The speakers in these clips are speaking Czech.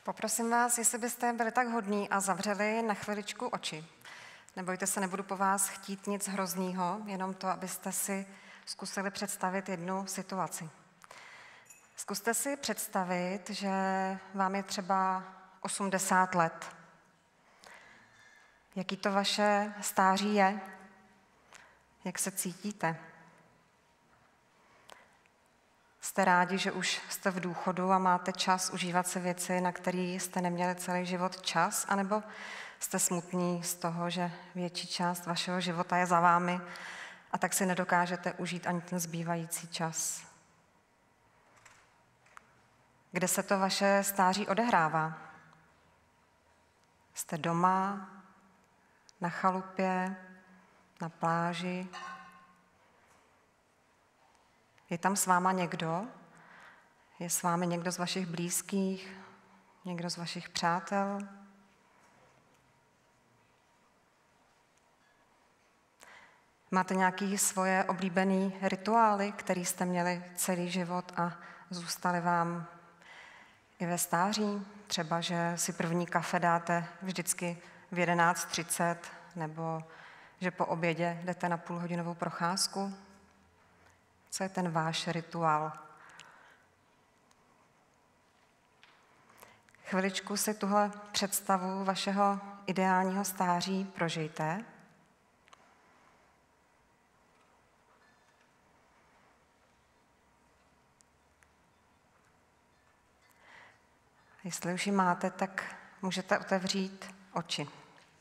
Poprosím vás, jestli byste byli tak hodní a zavřeli na chviličku oči. Nebojte se, nebudu po vás chtít nic hroznýho, jenom to, abyste si zkusili představit jednu situaci. Zkuste si představit, že vám je třeba 80 let. Jaký to vaše stáří je? Jak se cítíte? Jste rádi, že už jste v důchodu a máte čas užívat si věci, na které jste neměli celý život čas, anebo jste smutní z toho, že větší část vašeho života je za vámi a tak si nedokážete užít ani ten zbývající čas? Kde se to vaše stáří odehrává? Jste doma, na chalupě, na pláži? Je tam s váma někdo? Je s vámi někdo z vašich blízkých? Někdo z vašich přátel? Máte nějaké svoje oblíbené rituály, které jste měli celý život a zůstaly vám i ve stáří? Třeba, že si první kafe dáte vždycky v 11:30, nebo že po obědě jdete na půlhodinovou procházku? Co je ten váš rituál? Chviličku si tuhle představu vašeho ideálního stáří prožijte. Jestli už ji máte, tak můžete otevřít oči.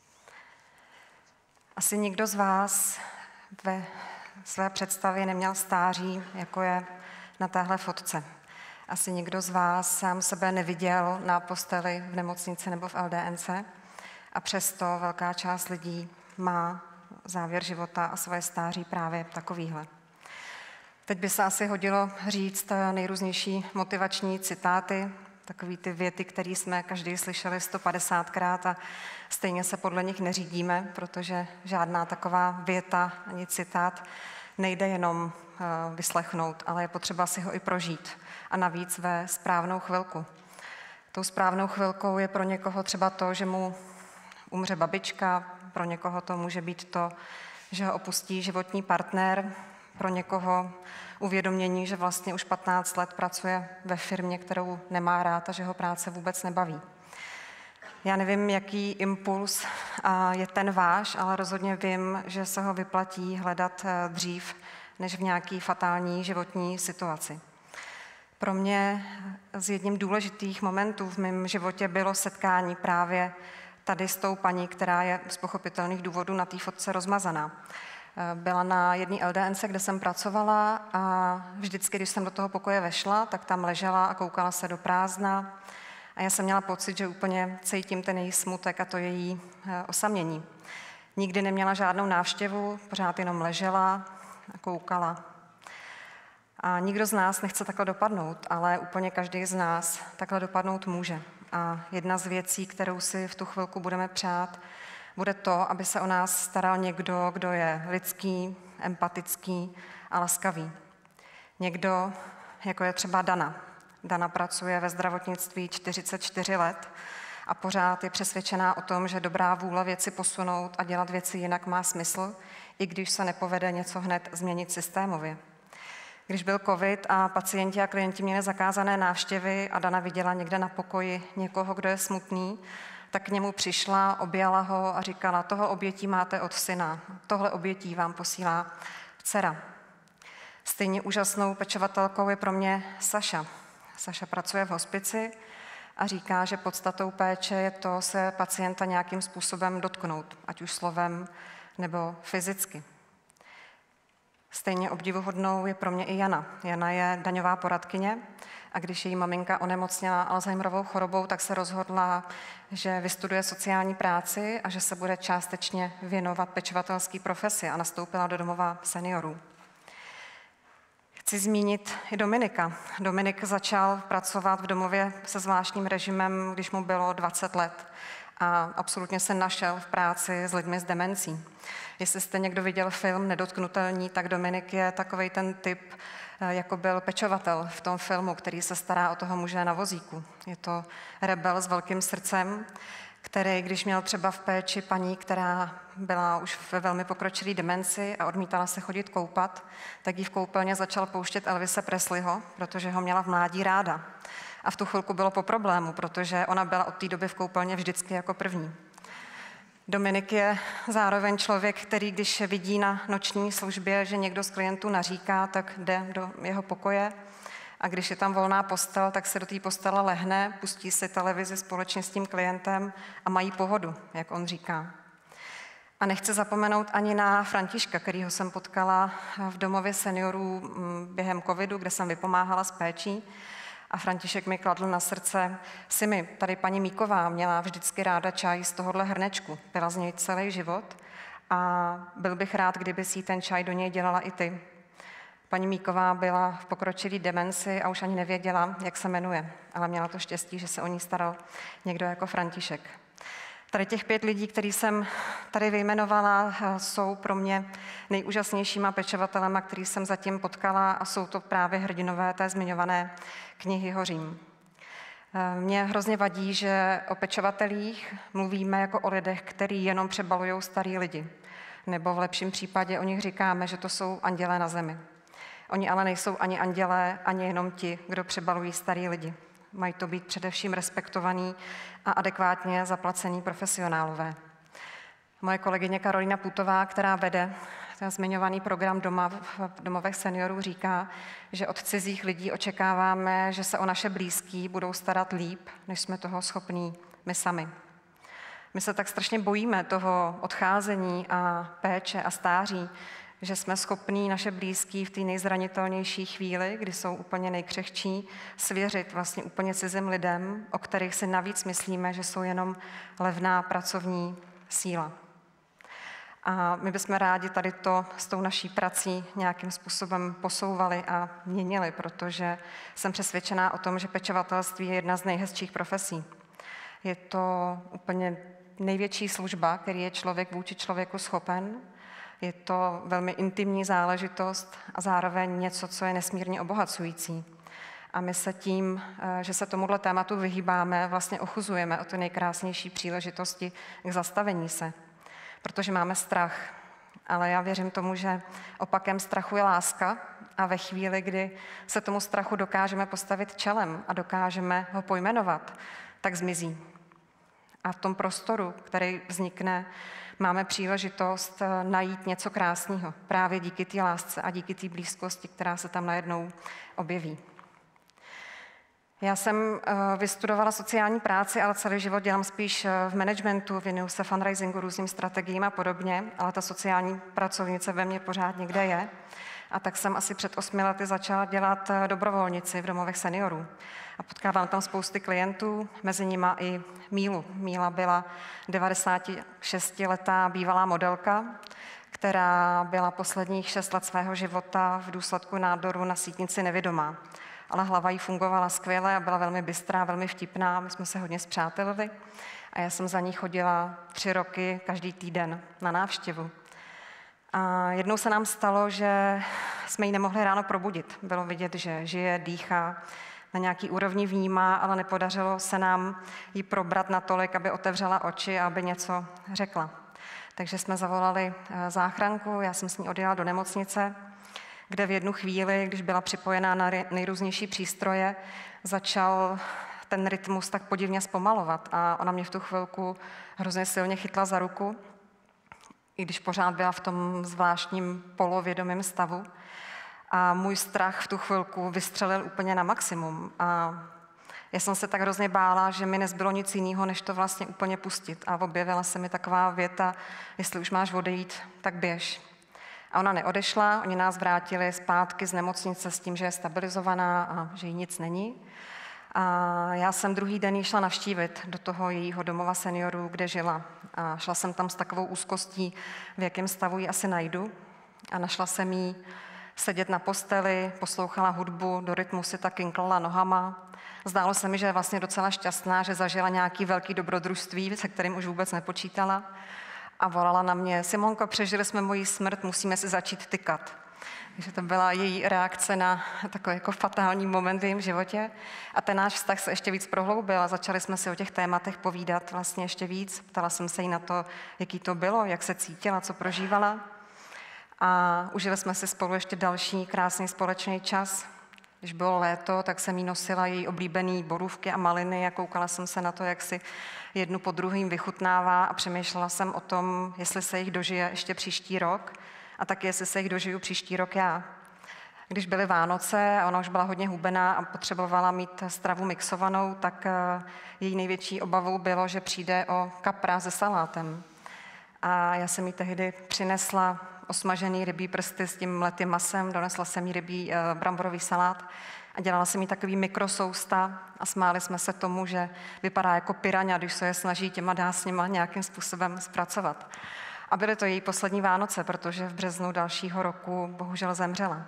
Asi nikdo z vás ve své představě neměl stáří, jako je na téhle fotce. Asi nikdo z vás sám sebe neviděl na posteli v nemocnici nebo v LDNC a přesto velká část lidí má závěr života a svoje stáří právě takovýhle. Teď by se asi hodilo říct nejrůznější motivační citáty, takový ty věty, které jsme každý slyšeli 150krát a stejně se podle nich neřídíme, protože žádná taková věta ani citát nejde jenom vyslechnout, ale je potřeba si ho i prožít. A navíc ve správnou chvilku. Tou správnou chvilkou je pro někoho třeba to, že mu umře babička, pro někoho to může být to, že ho opustí životní partner, pro někoho uvědomění, že vlastně už 15 let pracuje ve firmě, kterou nemá rád a že ho práce vůbec nebaví. Já nevím, jaký impuls je ten váš, ale rozhodně vím, že se ho vyplatí hledat dřív, než v nějaký fatální životní situaci. Pro mě z jedním důležitých momentů v mém životě bylo setkání právě tady s tou paní, která je z pochopitelných důvodů na té fotce rozmazaná. Byla na jedné LDNC, kde jsem pracovala a vždycky, když jsem do toho pokoje vešla, tak tam ležela a koukala se do prázdna. A já jsem měla pocit, že úplně cítím ten její smutek a to její osamění. Nikdy neměla žádnou návštěvu, pořád jenom ležela a koukala. A nikdo z nás nechce takhle dopadnout, ale úplně každý z nás takhle dopadnout může. A jedna z věcí, kterou si v tu chvilku budeme přát, bude to, aby se o nás staral někdo, kdo je lidský, empatický a laskavý. Někdo, jako je třeba Dana. Dana pracuje ve zdravotnictví 44 let a pořád je přesvědčená o tom, že dobrá vůle věci posunout a dělat věci jinak má smysl, i když se nepovede něco hned změnit systémově. Když byl covid a pacienti a klienti měli zakázané návštěvy a Dana viděla někde na pokoji někoho, kdo je smutný, tak k němu přišla, objala ho a říkala, toho obětí máte od syna, tohle obětí vám posílá dcera. Stejně úžasnou pečovatelkou je pro mě Saša. Saša pracuje v hospici a říká, že podstatou péče je to se pacienta nějakým způsobem dotknout, ať už slovem nebo fyzicky. Stejně obdivuhodnou je pro mě i Jana. Jana je daňová poradkyně a když její maminka onemocněla Alzheimerovou chorobou, tak se rozhodla, že vystuduje sociální práci a že se bude částečně věnovat pečovatelské profesi a nastoupila do domova seniorů. Chci zmínit i Dominika. Dominik začal pracovat v domově se zvláštním režimem, když mu bylo 20 let. a absolutně se našel v práci s lidmi s demencí. Jestli jste někdo viděl film Nedotknutelní, tak Dominik je takovej ten typ, jako byl pečovatel v tom filmu, který se stará o toho muže na vozíku. Je to rebel s velkým srdcem, který, když měl třeba v péči paní, která byla už ve velmi pokročilé demenci a odmítala se chodit koupat, tak jí v koupelně začal pouštět Elvise Presleyho, protože ho měla v mládí ráda. A v tu chvilku bylo po problému, protože ona byla od té doby v koupelně vždycky jako první. Dominik je zároveň člověk, který, když vidí na noční službě, že někdo z klientů naříká, tak jde do jeho pokoje. A když je tam volná postel, tak se do té postele lehne, pustí si televizi společně s tím klientem a mají pohodu, jak on říká. A nechci zapomenout ani na Františka, kterýho jsem potkala v domově seniorů během covidu, kde jsem vypomáhala s péčí. A František mi kladl na srdce: Simi, tady paní Míková měla vždycky ráda čaj z tohohle hrnečku, pila z něj celý život a byl bych rád, kdyby si ten čaj do něj dělala i ty. Paní Míková byla v pokročilé demenci a už ani nevěděla, jak se jmenuje, ale měla to štěstí, že se o ní staral někdo jako František. Tady těch 5 lidí, který jsem tady vyjmenovala, jsou pro mě nejúžasnějšíma pečovatelema, který jsem zatím potkala, a jsou to právě hrdinové té zmiňované knihy Hořím. Mně hrozně vadí, že o pečovatelích mluvíme jako o lidech, který jenom přebalují starý lidi. Nebo v lepším případě o nich říkáme, že to jsou andělé na zemi. Oni ale nejsou ani andělé, ani jenom ti, kdo přebalují starý lidi. Mají to být především respektovaní a adekvátně zaplacení profesionálové. Moje kolegyně Karolína Putová, která vede ten zmiňovaný program doma v domovech seniorů, říká, že od cizích lidí očekáváme, že se o naše blízký budou starat líp, než jsme toho schopní my sami. My se tak strašně bojíme toho odcházení a péče a stáří, že jsme schopní naše blízký v té nejzranitelnější chvíli, kdy jsou úplně nejkřehčí, svěřit vlastně úplně cizím lidem, o kterých si navíc myslíme, že jsou jenom levná pracovní síla. A my bychom rádi tady to s tou naší prací nějakým způsobem posouvali a měnili, protože jsem přesvědčená o tom, že pečovatelství je jedna z nejhezčích profesí. Je to úplně největší služba, který je člověk vůči člověku schopen. Je to velmi intimní záležitost a zároveň něco, co je nesmírně obohacující. A my se tím, že se tomuhle tématu vyhýbáme, vlastně ochuzujeme o ty nejkrásnější příležitosti k zastavení se. Protože máme strach. Ale já věřím tomu, že opakem strachu je láska a ve chvíli, kdy se tomu strachu dokážeme postavit čelem a dokážeme ho pojmenovat, tak zmizí. A v tom prostoru, který vznikne, máme příležitost najít něco krásného právě díky té lásce a díky té blízkosti, která se tam najednou objeví. Já jsem vystudovala sociální práci, ale celý život dělám spíš v managementu, věnuju se fundraisingu, různým strategiím a podobně, ale ta sociální pracovnice ve mně pořád někde je. A tak jsem asi před 8 lety začala dělat dobrovolnici v domovech seniorů. A potkávám tam spousty klientů, mezi nimi i Mílu. Míla byla 96letá bývalá modelka, která byla posledních 6 let svého života v důsledku nádoru na sítnici nevědomá. Ale hlava jí fungovala skvěle a byla velmi bystrá, velmi vtipná. My jsme se hodně spřátelili a já jsem za ní chodila 3 roky každý týden na návštěvu. A jednou se nám stalo, že jsme ji nemohli ráno probudit. Bylo vidět, že žije, dýchá, na nějaký úrovni vnímá, ale nepodařilo se nám ji probrat natolik, aby otevřela oči a aby něco řekla. Takže jsme zavolali záchranku, já jsem s ní odjela do nemocnice, kde v jednu chvíli, když byla připojená na nejrůznější přístroje, začal ten rytmus tak podivně zpomalovat a ona mě v tu chvilku hrozně silně chytla za ruku, i když pořád byla v tom zvláštním polovědomém stavu. A můj strach v tu chvilku vystřelil úplně na maximum. A já jsem se tak hrozně bála, že mi nezbylo nic jiného, než to vlastně úplně pustit. A objevila se mi taková věta: jestli už máš odejít, tak běž. A ona neodešla, oni nás vrátili zpátky z nemocnice s tím, že je stabilizovaná a že jí nic není. A já jsem druhý den ji šla navštívit do toho jejího domova seniorů, kde žila. A šla jsem tam s takovou úzkostí, v jakém stavu ji asi najdu. A našla jsem ji sedět na posteli, poslouchala hudbu, do rytmu si tak kinklala nohama. Zdálo se mi, že je vlastně docela šťastná, že zažila nějaký velký dobrodružství, se kterým už vůbec nepočítala. A volala na mě: Simonko, přežili jsme moji smrt, musíme si začít tykat. Takže to byla její reakce na takový jako fatální moment v jejím životě. A ten náš vztah se ještě víc prohloubil a začali jsme si o těch tématech povídat vlastně ještě víc. Ptala jsem se jí na to, jaký to bylo, jak se cítila, co prožívala. A užili jsme si spolu ještě další krásný společný čas. Když bylo léto, tak jsem jí nosila její oblíbený borůvky a maliny a koukala jsem se na to, jak si jednu po druhým vychutnává a přemýšlela jsem o tom, jestli se jich dožije ještě příští rok a taky jestli se jich dožiju příští rok já. Když byly Vánoce a ona už byla hodně hubená a potřebovala mít stravu mixovanou, tak její největší obavou bylo, že přijde o kapra se salátem. A já jsem jí tehdy přinesla osmažený rybí prsty s tím mletým masem, donesla jsem jí rybí bramborový salát a dělala jsem jí takový mikrosousta a smáli jsme se tomu, že vypadá jako piraňa, když se je snaží těma dásněma nějakým způsobem zpracovat. A byly to její poslední Vánoce, protože v březnu dalšího roku bohužel zemřela.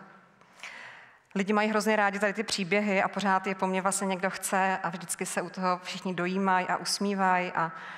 Lidi mají hrozně rádi tady ty příběhy a pořád je po mně vlastně někdo chce a vždycky se u toho všichni dojímají a usmívají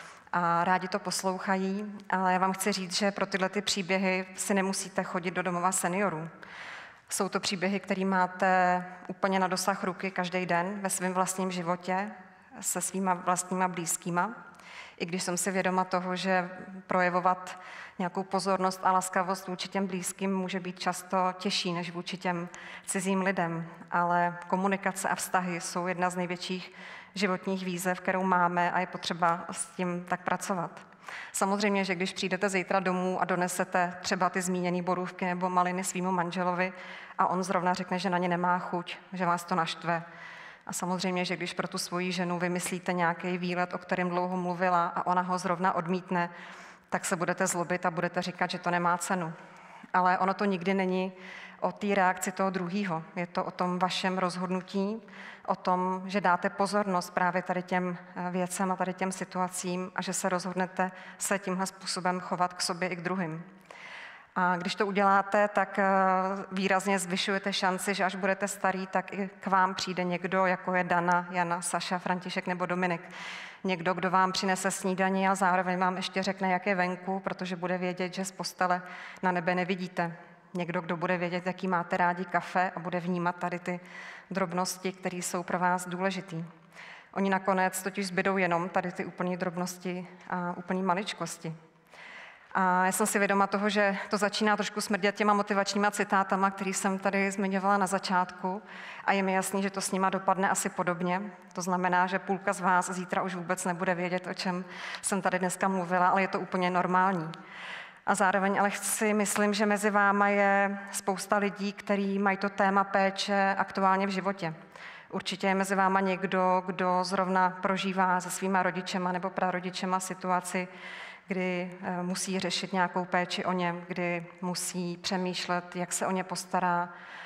a rádi to poslouchají, ale já vám chci říct, že pro tyhle ty příběhy si nemusíte chodit do domova seniorů. Jsou to příběhy, které máte úplně na dosah ruky každý den ve svém vlastním životě se svýma vlastníma blízkýma. I když jsem si vědoma toho, že projevovat nějakou pozornost a laskavost vůči těm blízkým může být často těžší než vůči těm cizím lidem, ale komunikace a vztahy jsou jedna z největších životních výzev, kterou máme a je potřeba s tím tak pracovat. Samozřejmě, že když přijdete zítra domů a donesete třeba ty zmíněné borůvky nebo maliny svýmu manželovi a on zrovna řekne, že na ně nemá chuť, že vás to naštve. A samozřejmě, že když pro tu svoji ženu vymyslíte nějaký výlet, o kterém dlouho mluvila a ona ho zrovna odmítne, tak se budete zlobit a budete říkat, že to nemá cenu. Ale ono to nikdy není o té reakci toho druhého. Je to o tom vašem rozhodnutí, o tom, že dáte pozornost právě tady těm věcem a tady těm situacím a že se rozhodnete se tímhle způsobem chovat k sobě i k druhým. A když to uděláte, tak výrazně zvyšujete šanci, že až budete starý, tak i k vám přijde někdo, jako je Dana, Jana, Saša, František nebo Dominik. Někdo, kdo vám přinese snídani a zároveň vám ještě řekne, jak je venku, protože bude vědět, že z postele na nebe nevidíte. Někdo, kdo bude vědět, jaký máte rádi kafe a bude vnímat tady ty drobnosti, které jsou pro vás důležitý. Oni nakonec totiž zbydou jenom tady ty úplné drobnosti a úplné maličkosti. A já jsem si vědoma toho, že to začíná trošku smrdět těma motivačníma citátama, který jsem tady zmiňovala na začátku a je mi jasný, že to s nima dopadne asi podobně. To znamená, že půlka z vás zítra už vůbec nebude vědět, o čem jsem tady dneska mluvila, ale je to úplně normální. A zároveň ale myslím, že mezi váma je spousta lidí, kteří mají to téma péče aktuálně v životě. Určitě je mezi váma někdo, kdo zrovna prožívá se svýma rodičema nebo prarodičema situaci, kdy musí řešit nějakou péči o něm, kdy musí přemýšlet, jak se o ně postará.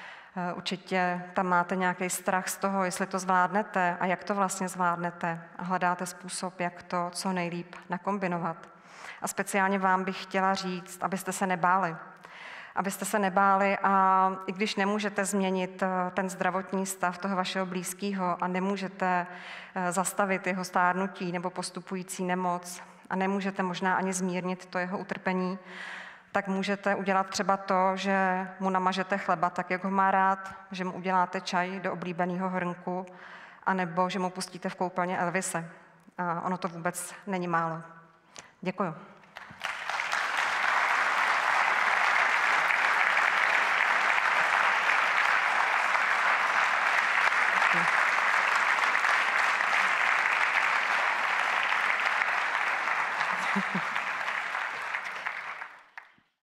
Určitě tam máte nějaký strach z toho, jestli to zvládnete a jak to vlastně zvládnete a hledáte způsob, jak to co nejlíp nakombinovat. A speciálně vám bych chtěla říct, abyste se nebáli. Abyste se nebáli a i když nemůžete změnit ten zdravotní stav toho vašeho blízkého a nemůžete zastavit jeho stárnutí nebo postupující nemoc a nemůžete možná ani zmírnit to jeho utrpení, tak můžete udělat třeba to, že mu namažete chleba tak, jak ho má rád, že mu uděláte čaj do oblíbeného hrnku, anebo že mu pustíte v koupelně Elvise. A ono to vůbec není málo. Děkuju. Děkuji.